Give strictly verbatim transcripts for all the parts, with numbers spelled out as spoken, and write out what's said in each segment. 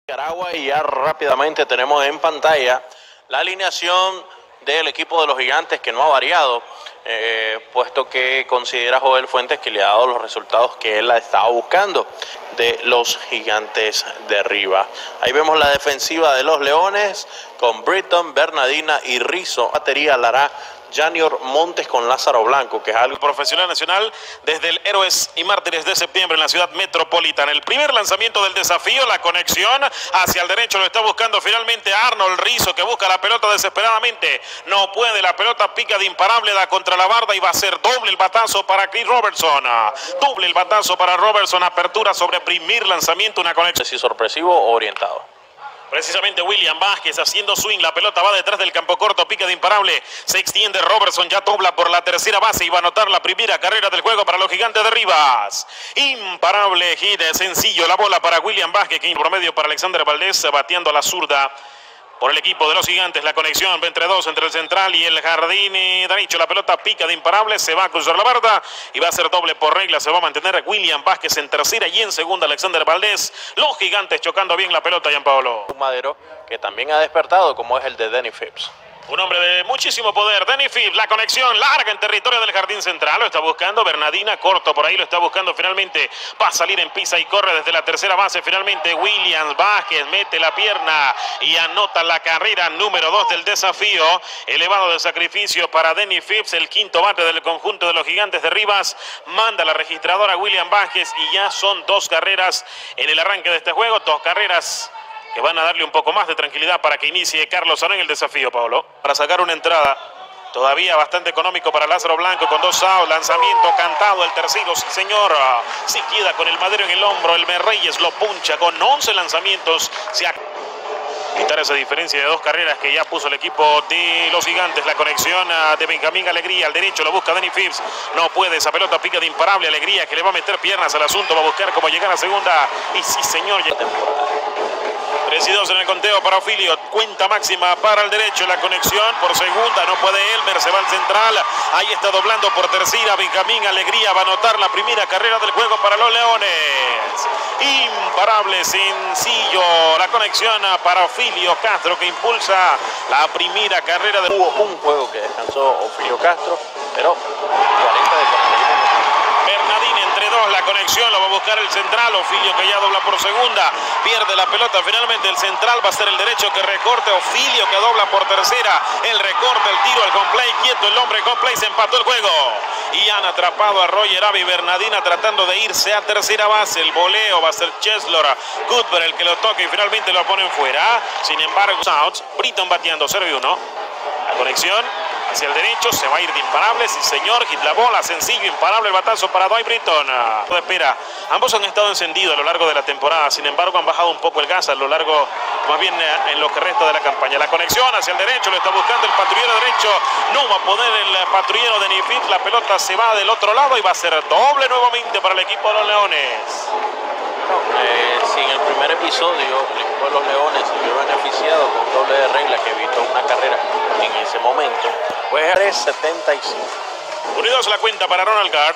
Nicaragua y ya rápidamente tenemos en pantalla la alineación del equipo de los Gigantes, que no ha variado, eh, puesto que considera Joel Fuentes que le ha dado los resultados que él estaba buscando de los Gigantes de Rivas. Ahí vemos la defensiva de los Leones con Britton, Bernardina y Rizzo. Batería la hará Janior Montes con Lázaro Blanco, que es algo profesional nacional desde el Héroes y Mártires de Septiembre en la ciudad metropolitana. El primer lanzamiento del desafío, la conexión hacia el derecho, lo está buscando finalmente Arnold Rizzo, que busca la pelota desesperadamente. No puede, la pelota pica de imparable, da contra la barda y va a ser doble el batazo para Chris Robertson. Doble el batazo para Robertson, apertura sobre primer lanzamiento, una conexión. si sorpresivo o orientado. Precisamente William Vázquez haciendo swing, la pelota va detrás del campo corto, pica de imparable, se extiende Robertson, ya dobla por la tercera base y va a anotar la primera carrera del juego para los Gigantes de Rivas. Imparable hit, sencillo, la bola para William Vázquez, que promedio para Alexander Valdés, bateando a la zurda por el equipo de los Gigantes. La conexión entre dos, entre el central y el jardín derecho. La pelota pica de imparable, se va a cruzar la barda y va a ser doble por regla. Se va a mantener William Vázquez en tercera y en segunda Alexander Valdés. Los Gigantes chocando bien la pelota, Gianpaolo. Un madero que también ha despertado, como es el de Denny Phipps. Un hombre de muchísimo poder, Denny Phipps, la conexión larga en territorio del jardín central, lo está buscando Bernardina, corto por ahí, lo está buscando finalmente, va a salir en pisa y corre desde la tercera base, finalmente Williams Vázquez mete la pierna y anota la carrera número dos del desafío, elevado de sacrificio para Denny Phipps, el quinto bate del conjunto de los Gigantes de Rivas, manda la registradora William Vázquez y ya son dos carreras en el arranque de este juego, dos carreras que van a darle un poco más de tranquilidad para que inicie Carlos Sano en el desafío, Pablo. Para sacar una entrada todavía bastante económico para Lázaro Blanco con dos outs, lanzamiento cantado, el tercero, sí señor, se queda con el madero en el hombro, el Merreyes lo puncha con once lanzamientos, se ha... quitar esa diferencia de dos carreras que ya puso el equipo de los Gigantes. La conexión de Benjamín Alegría al derecho, lo busca Denny Phipps, no puede, esa pelota pica de imparable, Alegría que le va a meter piernas al asunto, va a buscar cómo llegar a segunda y sí señor, ya temporada. tres y dos en el conteo para Ofilio, cuenta máxima para el derecho, la conexión por segunda, no puede Elmer, se va al central, ahí está doblando por tercera, Benjamín Alegría va a anotar la primera carrera del juego para los Leones. Imparable, sencillo, la conexión para Ofilio Castro que impulsa la primera carrera del... Hubo un juego que descansó Ofilio Castro, pero cuarenta de cuarenta y uno. Bernardina entre dos, la conexión, lo va a buscar el central, Ofilio que ya dobla por segunda, pierde la pelota, finalmente el central va a ser el derecho que recorte, Ofilio que dobla por tercera, el recorte, el tiro, el complay, quieto el hombre, complay, se empató el juego. Y han atrapado a Roger Avi, Bernardina tratando de irse a tercera base, el voleo va a ser Cheslor, Cuthbert el que lo toca y finalmente lo ponen fuera, sin embargo, outs, Britton bateando, cero y uno, la conexión hacia el derecho, se va a ir de imparable, sí señor, hit la bola, sencillo, imparable el batazo para Dwight Britton. No espera, ambos han estado encendidos a lo largo de la temporada, sin embargo han bajado un poco el gas a lo largo, más bien en lo que resta de la campaña. La conexión hacia el derecho, lo está buscando el patrullero derecho, no va a poder el patrullero de Nifit, la pelota se va del otro lado y va a ser doble nuevamente para el equipo de los Leones. Eh, si en el primer episodio el equipo de los Leones se vio beneficiado con un doble de regla que evitó una carrera en ese momento, pues tres setenta y cinco. Unidos la cuenta para Ronald Gart.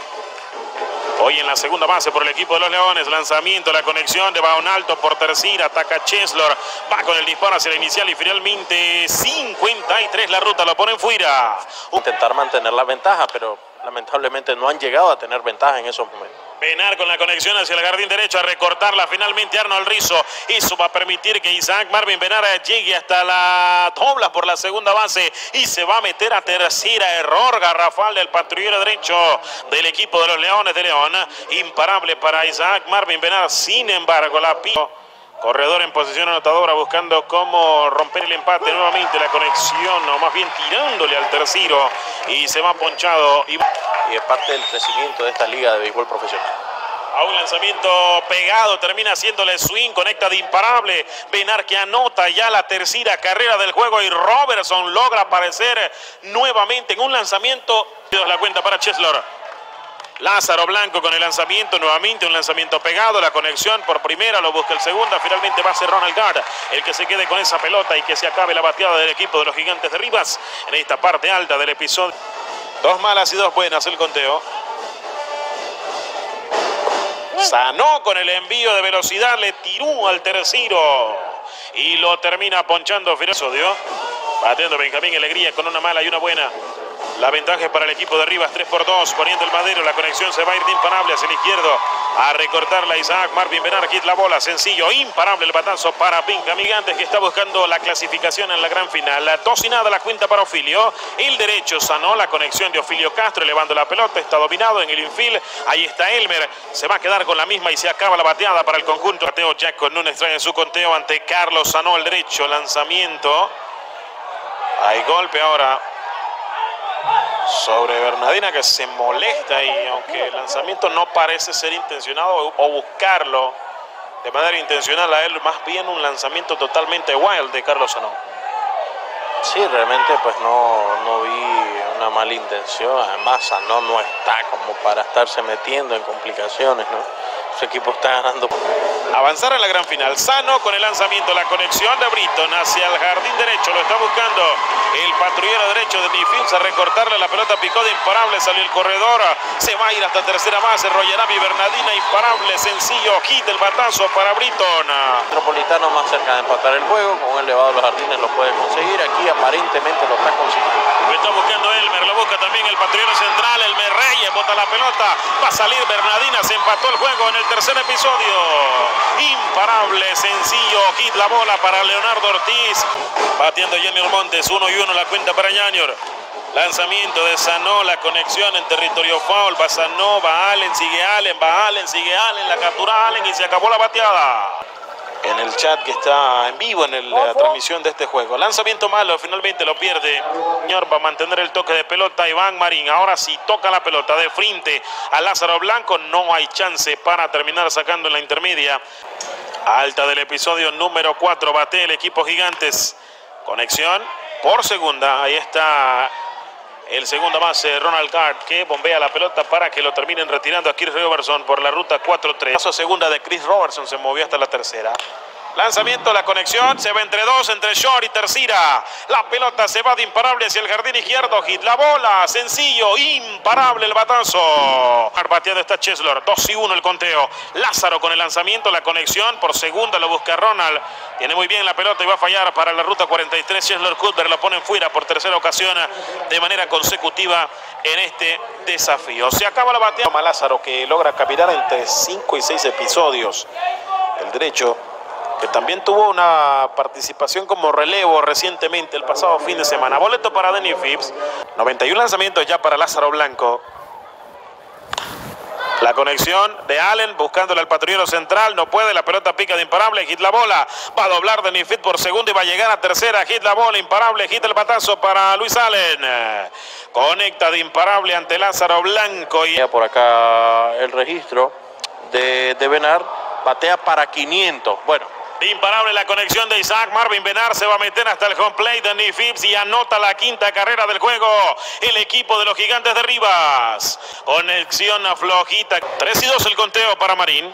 Hoy en la segunda base por el equipo de los Leones, lanzamiento, la conexión de Baon Alto por tercera, ataca Cheslor, va con el disparo hacia la inicial y finalmente cincuenta y tres la ruta, lo ponen fuera. Intentar mantener la ventaja, pero lamentablemente no han llegado a tener ventaja en esos momentos. Benar con la conexión hacia el jardín derecho a recortarla finalmente Arnold Rizzo. Eso va a permitir que Isaac Marvin Benar llegue hasta la dobla por la segunda base y se va a meter a tercera. Error garrafal del patrullero derecho del equipo de los Leones de León. Imparable para Isaac Marvin Benar. Sin embargo, la pico. Corredor en posición anotadora buscando cómo romper el empate nuevamente. La conexión, o más bien tirándole al tercero y se va ponchado. Y, y es parte del crecimiento de esta liga de béisbol profesional. A un lanzamiento pegado, termina haciéndole swing, conecta de imparable. Benar que anota ya la tercera carrera del juego y Robertson logra aparecer nuevamente en un lanzamiento. La cuenta para Cheslor. Lázaro Blanco con el lanzamiento, nuevamente un lanzamiento pegado, la conexión por primera, lo busca el segunda, finalmente va a ser Ronald Gard el que se quede con esa pelota y que se acabe la bateada del equipo de los Gigantes de Rivas en esta parte alta del episodio. Dos malas y dos buenas el conteo. Sanó con el envío de velocidad, le tiró al tercero y lo termina ponchando Firosodio. Batiendo Benjamín Alegría con una mala y una buena. La ventaja es para el equipo de Rivas, tres por dos, poniendo el madero, la conexión se va a ir de imparable hacia el izquierdo, a recortarla Isaac Marvin Benar, hit la bola, sencillo, imparable el batazo para Benjamín Gigantes, que está buscando la clasificación en la gran final. Dos y nada la cuenta para Ofilio, el derecho sanó, la conexión de Ofilio Castro, elevando la pelota, está dominado en el infield, ahí está Elmer, se va a quedar con la misma y se acaba la bateada para el conjunto. Mateo Jack con un extraño en su conteo ante Carlos Sanó, el derecho, lanzamiento, hay golpe ahora sobre Bernadina, que se molesta, y aunque el lanzamiento no parece ser intencionado o buscarlo de manera intencional a él, más bien un lanzamiento totalmente wild de Carlos Sanó. Sí, realmente pues no, no vi una mala intención. Además Sanó no está como para estarse metiendo en complicaciones, ¿no? Su equipo está ganando. Avanzar en la gran final. Sano con el lanzamiento, la conexión de Britton hacia el jardín derecho. Lo está buscando el patrullero derecho de Nifils a recortarle la pelota. Picó de imparable, salió el corredor. Se va a ir hasta tercera base. Royerami Bernadina, imparable, sencillo. Hit el batazo para Britton. Metropolitano más cerca de empatar el juego. Con un elevado de los jardines lo puede conseguir. Aquí aparentemente lo está consiguiendo. Lo está buscando Elmer. Lo busca también el patrullero central. Elmer Reyes bota la pelota. Va a salir Bernadina. Se empató el juego en el tercer episodio. Imparable, sencillo, hit la bola para Leonardo Ortiz. Batiendo Junior Montes, uno y uno la cuenta para Junior. Lanzamiento de Sanó, la conexión en territorio foul. Va Sanó, va Allen, sigue Allen, va Allen, sigue Allen, la captura Allen y se acabó la bateada. En el chat que está en vivo en el, la transmisión de este juego. Lanzamiento malo, finalmente lo pierde. Señor, va a mantener el toque de pelota Iván Marín. Ahora sí toca la pelota de frente a Lázaro Blanco. No hay chance para terminar sacando en la intermedia. Alta del episodio número cuatro. Bate el equipo Gigantes. Conexión por segunda. Ahí está el segundo base, Ronald Card, que bombea la pelota para que lo terminen retirando a Chris Robertson por la ruta cuatro tres. Paso segunda de Chris Robertson, se movió hasta la tercera. Lanzamiento, la conexión, se va entre dos, entre short y tercera. La pelota se va de imparable hacia el jardín izquierdo. Hit la bola, sencillo, imparable el batazo. Bateando está Cheslor, dos y uno el conteo. Lázaro con el lanzamiento, la conexión por segunda lo busca Ronald. Tiene muy bien la pelota y va a fallar para la ruta cuarenta y tres. Cheslor Cuthbert lo ponen fuera por tercera ocasión de manera consecutiva en este desafío. Se acaba la bateada. Lázaro, que logra caminar entre cinco y seis episodios. El derecho, que también tuvo una participación como relevo recientemente el pasado fin de semana. Boleto para Danny Phipps. noventa y uno lanzamientos ya para Lázaro Blanco. La conexión de Allen buscándole al patrullero central. No puede, la pelota pica de imparable. Hit la bola. Va a doblar Danny Phipps por segundo y va a llegar a tercera. Hit la bola, imparable. Hit el batazo para Luis Allen. Conecta de imparable ante Lázaro Blanco. Y por acá el registro de, de Benar. Batea para quinientos. Bueno. Imparable la conexión de Isaac Marvin Benar, se va a meter hasta el home plate de Danny Phipps y anota la quinta carrera del juego el equipo de los Gigantes de Rivas. Conexión flojita, tres y dos el conteo para Marín.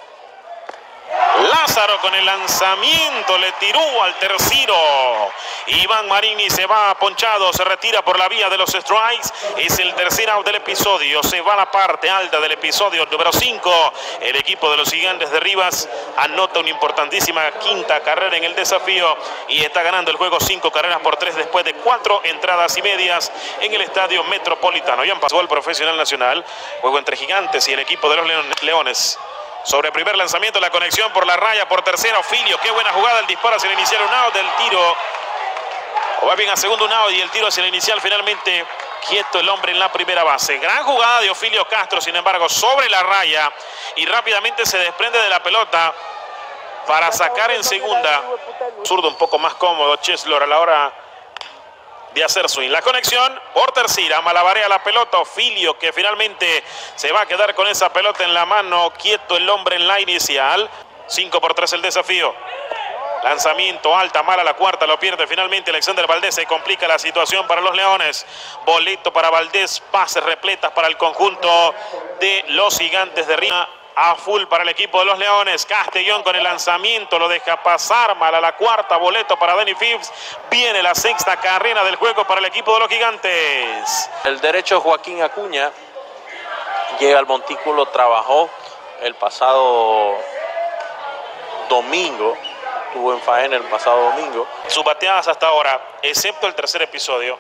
Lázaro con el lanzamiento le tiró al tercero. Iván Marini se va ponchado, se retira por la vía de los strikes. Es el tercer out del episodio. Se va a la parte alta del episodio número cinco. El equipo de los Gigantes de Rivas anota una importantísima quinta carrera en el desafío y está ganando el juego cinco carreras por tres después de cuatro entradas y medias en el estadio Metropolitano. Ya pasó el profesional nacional. Juego entre Gigantes y el equipo de los Leones. Sobre el primer lanzamiento, la conexión por la raya, por tercera, Ofilio. Qué buena jugada, el disparo hacia el inicial, un out del tiro. O va bien a segundo un out y el tiro hacia el inicial, finalmente quieto el hombre en la primera base. Gran jugada de Ofilio Castro, sin embargo, sobre la raya y rápidamente se desprende de la pelota para sacar en segunda. Zurdo un poco más cómodo, Cheslor a la hora de hacer swing. La conexión por tercera, malabarea la pelota Ofilio, que finalmente se va a quedar con esa pelota en la mano, quieto el hombre en la inicial. cinco por tres el desafío. Lanzamiento alta, mala la cuarta, lo pierde finalmente Alexander Valdés, se complica la situación para los Leones. Boleto para Valdés, pases repletas para el conjunto de los Gigantes de Rivas. A full para el equipo de los Leones. Castellón con el lanzamiento, lo deja pasar, mala la cuarta, boleto para Danny Phipps. Viene la sexta carrera del juego para el equipo de los Gigantes. El derecho Joaquín Acuña llega al montículo, trabajó el pasado domingo, estuvo en faena el pasado domingo. Sus bateadas hasta ahora, excepto el tercer episodio,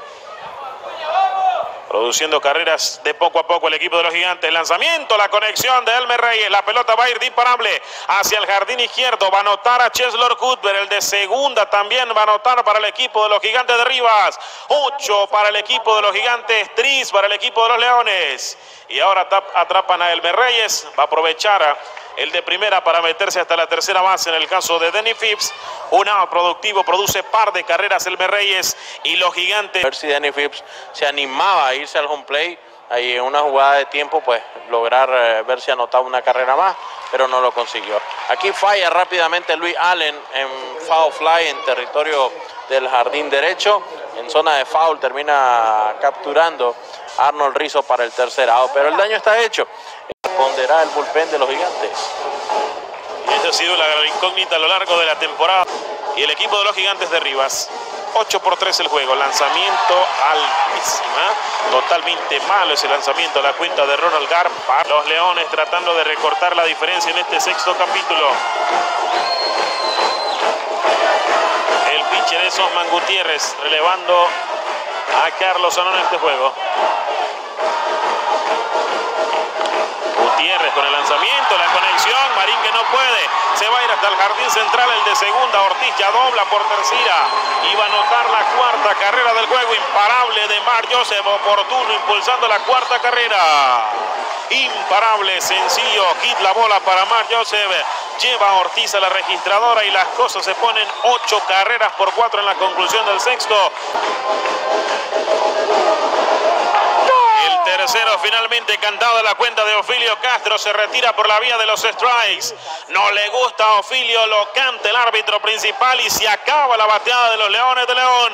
produciendo carreras de poco a poco el equipo de los Gigantes. Lanzamiento, la conexión de Elmer Reyes. La pelota va a ir de imparable hacia el jardín izquierdo. Va a anotar a Cheslor Cuthbert. El de segunda también va a anotar para el equipo de los Gigantes de Rivas. ocho para el equipo de los Gigantes. tres para el equipo de los Leones. Y ahora atrapan a Elmer Reyes. Va a aprovechar a el de primera para meterse hasta la tercera base en el caso de Denny Phipps. Un out productivo, produce par de carreras Elmer Reyes y los Gigantes. A ver si Denny Phipps se animaba a irse al home play. Ahí en una jugada de tiempo, pues lograr eh, ver si anotaba una carrera más, pero no lo consiguió. Aquí falla rápidamente Luis Allen en foul fly en territorio del jardín derecho. En zona de foul termina capturando a Arnold Rizzo para el tercer out, pero el daño está hecho. Responderá el bullpen de los Gigantes. Y esta ha sido la gran incógnita a lo largo de la temporada. Y el equipo de los Gigantes de Rivas, ocho por tres el juego. Lanzamiento altísima. Totalmente malo ese lanzamiento a la cuenta de Ronald Garp. Los Leones tratando de recortar la diferencia en este sexto capítulo. El pitcher es Osman Gutiérrez, relevando a Carlos Zanón en este juego. Gutiérrez con el lanzamiento, la conexión, Marín que no puede, se va a ir hasta el jardín central, el de segunda, Ortiz ya dobla por tercera, y va a anotar la cuarta carrera del juego, imparable de Mark Joseph, oportuno, impulsando la cuarta carrera, imparable, sencillo, hit la bola para Mark Joseph, lleva a Ortiz a la registradora y las cosas se ponen ocho carreras por cuatro en la conclusión del sexto. Tercero finalmente cantado de la cuenta de Ofilio Castro, se retira por la vía de los strikes. No le gusta a Ofilio, lo canta el árbitro principal y se acaba la bateada de los Leones de León.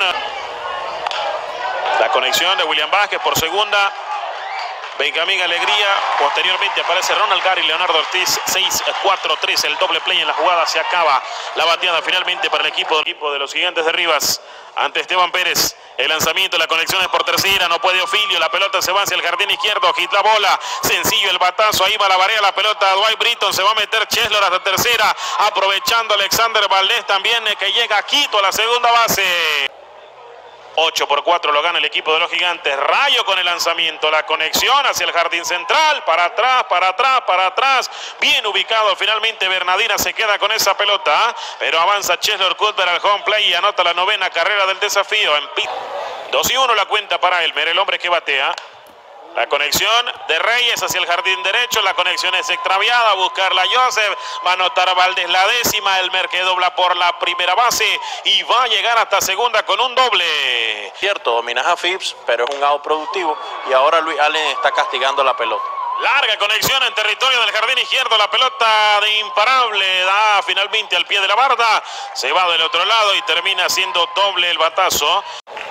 La conexión de William Vázquez por segunda. Benjamín Alegría, posteriormente aparece Ronald Garp y Leonardo Ortiz, seis cuatro tres, el doble play en la jugada, se acaba la bateada finalmente para el equipo, el equipo de los Gigantes de Rivas ante Esteban Pérez. El lanzamiento, la conexión es por tercera, no puede Ofilio, la pelota se va hacia el jardín izquierdo, hit la bola, sencillo el batazo, ahí va la barea, la pelota a Dwight Britton, se va a meter Cheslor hasta tercera, aprovechando Alexander Valdés también, que llega a Quito a la segunda base. ocho por cuatro lo gana el equipo de los Gigantes. Rayo con el lanzamiento, la conexión hacia el jardín central, para atrás, para atrás, para atrás, bien ubicado finalmente. Bernardina se queda con esa pelota, pero avanza Cheslor Cuthbert al home play y anota la novena carrera del desafío. En dos y uno la cuenta para Elmer, el hombre que batea. La conexión de Reyes hacia el jardín derecho, la conexión es extraviada, a buscarla Joseph, va a anotar Valdés la décima, Elmer que dobla por la primera base y va a llegar hasta segunda con un doble. Cierto, dominas a Phipps, pero es un out productivo y ahora Luis Allen está castigando la pelota. Larga conexión en territorio del jardín izquierdo, la pelota de imparable da finalmente al pie de la barda, se va del otro lado y termina siendo doble el batazo.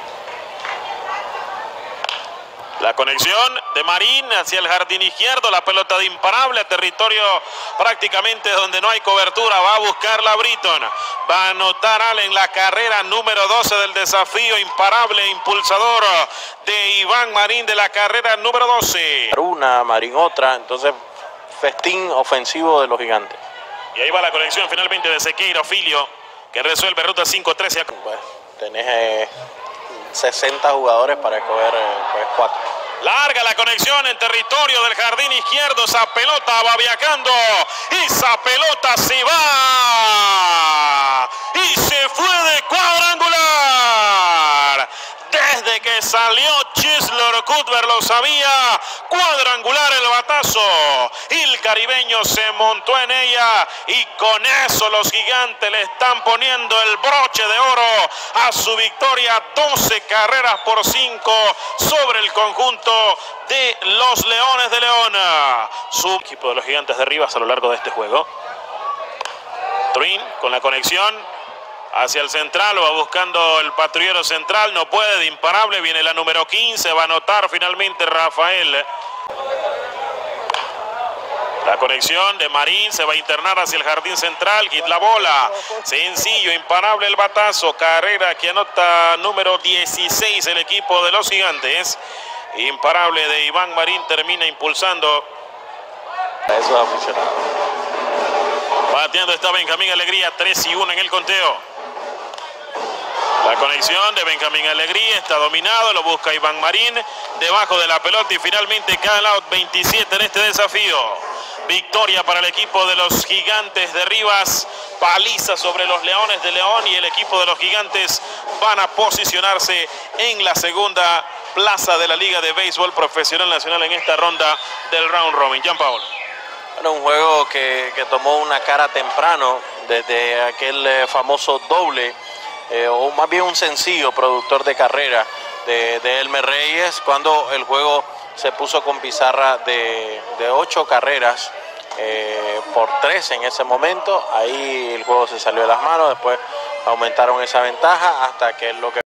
La conexión de Marín hacia el jardín izquierdo, la pelota de imparable a territorio prácticamente donde no hay cobertura, va a buscarla Britton, va a anotar Allen la carrera número doce del desafío, imparable, impulsador de Iván Marín de la carrera número doce. Una, Marín otra, entonces festín ofensivo de los Gigantes. Y ahí va la conexión finalmente de Sequeira Ofilio, que resuelve ruta cinco trece. Pues tenés eh, sesenta jugadores para escoger eh, pues, cuatro. Larga la conexión en territorio del jardín izquierdo, esa pelota va viajando, esa pelota se va y se fue de cuadrangular. Desde que salió Cheslor Cuthbert lo sabía, cuadrangular el batazo, el caribeño se montó en ella y con eso los Gigantes le están poniendo el broche de oro a su victoria, doce carreras por cinco sobre el conjunto de los Leones de León. Su equipo de los Gigantes de Rivas a lo largo de este juego. Trin con la conexión hacia el central, va buscando el patrullero central, no puede, de imparable, viene la número quince, va a anotar finalmente Rafael. La conexión de Marín se va a internar hacia el jardín central, hit la bola, sencillo, imparable el batazo, carrera que anota número dieciséis el equipo de los Gigantes. Imparable de Iván Marín termina impulsando Esos aficionados. Bateando está Benjamín Alegría, tres y uno en el conteo. La conexión de Benjamín Alegría está dominado, lo busca Iván Marín debajo de la pelota y finalmente cae out veintisiete en este desafío. Victoria para el equipo de los Gigantes de Rivas, paliza sobre los Leones de León y el equipo de los Gigantes van a posicionarse en la segunda plaza de la Liga de Béisbol Profesional Nacional en esta ronda del Round Robin. Jean Paul. Bueno, un juego que, que tomó una cara temprano desde aquel eh, famoso doble, eh, o más bien un sencillo productor de carrera de, de Elmer Reyes, cuando el juego se puso con pizarra de, de ocho carreras eh, por tres en ese momento. Ahí el juego se salió de las manos, después aumentaron esa ventaja hasta que lo que